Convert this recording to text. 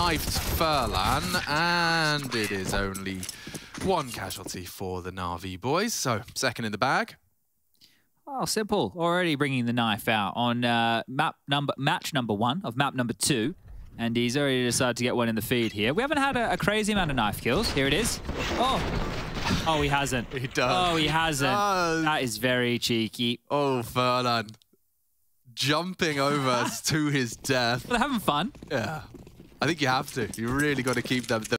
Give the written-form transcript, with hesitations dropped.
knifed Furlan, and it is only one casualty for the Na'Vi boys. So, second in the bag. Oh, s1mple already bringing the knife out on match number 1 of map number 2. And he's already decided to get one in the feed here. We haven't had a crazy amount of knife kills. Here it is. Oh, he hasn't. He does. Oh, he hasn't. That is very cheeky. Oh, Furlan. Jumping over to his death. They're having fun. Yeah. I think you have to. You really got to keep them.